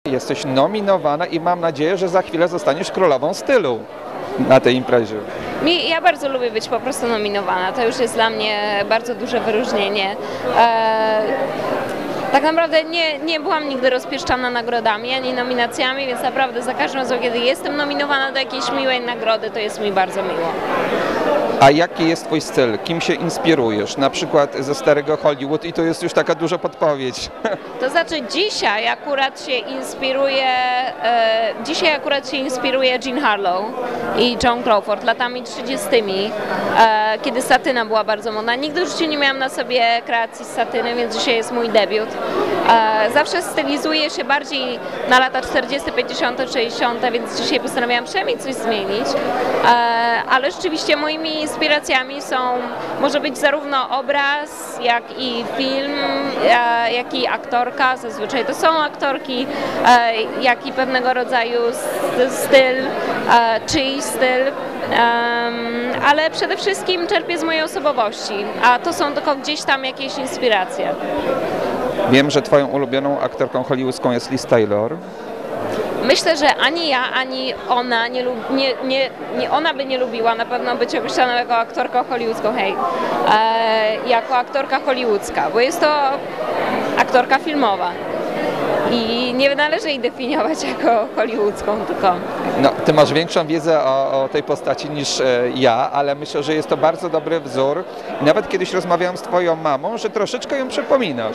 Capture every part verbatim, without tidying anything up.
jesteś nominowana i mam nadzieję, że za chwilę zostaniesz królową stylu na tej imprezie. Mi, ja bardzo lubię być po prostu nominowana, to już jest dla mnie bardzo duże wyróżnienie. E, tak naprawdę nie, nie byłam nigdy rozpieszczana nagrodami ani nominacjami, więc naprawdę za każdym razem, kiedy jestem nominowana do jakiejś miłej nagrody, to jest mi bardzo miło. A jaki jest twój styl? Kim się inspirujesz? Na przykład ze starego Hollywood i to jest już taka duża podpowiedź. To znaczy dzisiaj akurat się inspiruje, e, dzisiaj akurat się inspiruje Jean Harlow i Joan Crawford latami trzydziestymi, e, kiedy satyna była bardzo modna. Nigdy w życiu nie miałam na sobie kreacji z satyny, więc dzisiaj jest mój debiut. E, zawsze stylizuję się bardziej na lata czterdzieste, pięćdziesiąte, sześćdziesiąte, więc dzisiaj postanowiłam przynajmniej coś zmienić. E, ale rzeczywiście moimi inspiracjami są, może być zarówno obraz, jak i film, e, jak i aktorka, zazwyczaj to są aktorki, e, jak i pewnego rodzaju styl, e, czyjś styl, e, ale przede wszystkim czerpię z mojej osobowości, a to są tylko gdzieś tam jakieś inspiracje. Wiem, że twoją ulubioną aktorką hollywoodzką jest Liz Taylor. Myślę, że ani ja, ani ona nie, nie, nie, nie ona by nie lubiła na pewno być określona jako aktorka hollywoodzką, hej, e, jako aktorka hollywoodzka, bo jest to aktorka filmowa i nie należy jej definiować jako hollywoodzką tylko. No, ty masz większą wiedzę o, o tej postaci niż e, ja, ale myślę, że jest to bardzo dobry wzór. I nawet kiedyś rozmawiałam z twoją mamą, że troszeczkę ją przypominasz.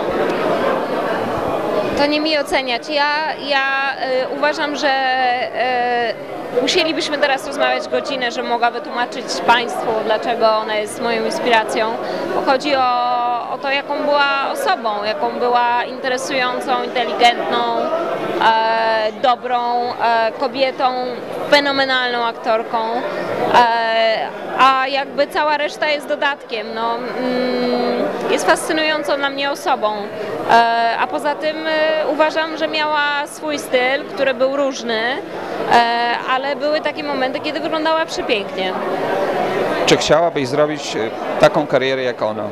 To nie mi oceniać. Ja, ja y, uważam, że y, musielibyśmy teraz rozmawiać godzinę, że mogła wytłumaczyć Państwu, dlaczego ona jest moją inspiracją. Bo chodzi o, o to, jaką była osobą, jaką była interesującą, inteligentną, e, dobrą e, kobietą, fenomenalną aktorką. E, a jakby cała reszta jest dodatkiem. No, mm, jest fascynującą dla mnie osobą. E, a poza tym e, uważam, że miała swój styl, który był różny, e, ale były takie momenty, kiedy wyglądała przepięknie. Czy chciałabyś zrobić taką karierę jak ona?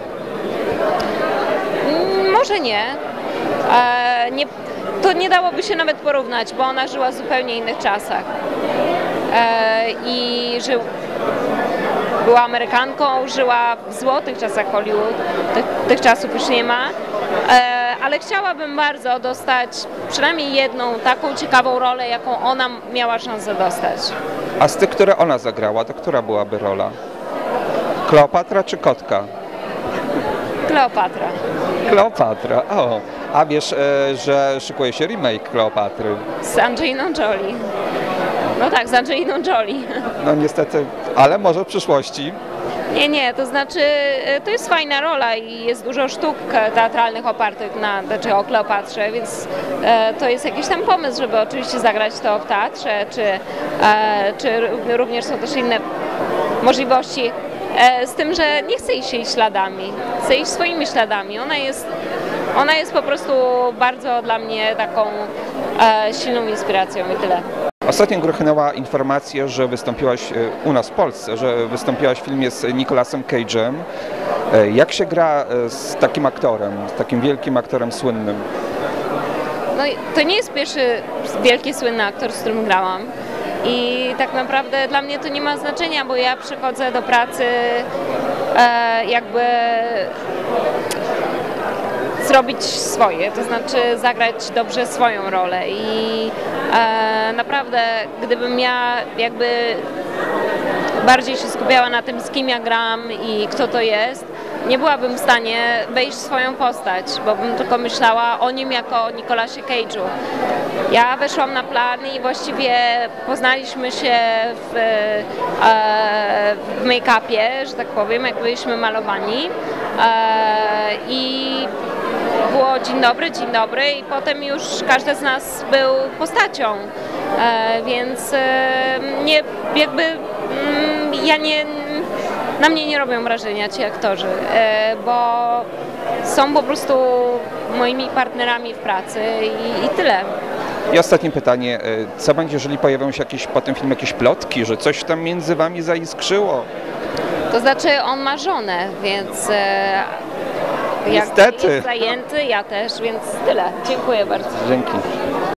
Mm, może nie. E, nie. To nie dałoby się nawet porównać, bo ona żyła w zupełnie innych czasach. E, I żył, była Amerykanką, żyła w złotych czasach Hollywood, tych, tych czasów już nie ma, e, ale chciałabym bardzo dostać przynajmniej jedną taką ciekawą rolę, jaką ona miała szansę dostać. A z tych, które ona zagrała, to która byłaby rola? Kleopatra czy Kotka? Kleopatra. Kleopatra, o. A wiesz, e, że szykuje się remake Kleopatry? Z Angeliną Jolie. No tak, z Angeliną Jolie. No niestety, ale może w przyszłości. Nie, nie, to znaczy to jest fajna rola i jest dużo sztuk teatralnych opartych na, znaczy o Kleopatrze, więc e, to jest jakiś tam pomysł, żeby oczywiście zagrać to w teatrze, czy, e, czy również są też inne możliwości. E, z tym, że nie chcę iść jej śladami, chcę iść swoimi śladami. Ona jest, ona jest po prostu bardzo dla mnie taką e, silną inspiracją i tyle. Ostatnio gruchnęła informacja, że wystąpiłaś u nas w Polsce, że wystąpiłaś w filmie z Nicolasem Cage'em. Jak się gra z takim aktorem, z takim wielkim aktorem słynnym? No, to nie jest pierwszy wielki, słynny aktor, z którym grałam. I tak naprawdę dla mnie to nie ma znaczenia, bo ja przychodzę do pracy e, jakby zrobić swoje, to znaczy zagrać dobrze swoją rolę i e, naprawdę gdybym ja jakby bardziej się skupiała na tym, z kim ja gram i kto to jest, nie byłabym w stanie wejść w swoją postać, bo bym tylko myślała o nim jako o Nicolasie Cage'u. Ja weszłam na plan i właściwie poznaliśmy się w, e, w make-upie, że tak powiem, jak byliśmy malowani e, i było dzień dobry, dzień dobry i potem już każdy z nas był postacią, e, więc e, nie, jakby mm, ja nie, na mnie nie robią wrażenia ci aktorzy, e, bo są po prostu moimi partnerami w pracy i, i tyle. I ostatnie pytanie, co będzie, jeżeli pojawią się jakieś po tym filmie jakieś plotki, że coś tam między wami zaiskrzyło? To znaczy on ma żonę, więc e, jak Niestety. jest zajęty, ja też, więc tyle. Dziękuję bardzo. Dzięki.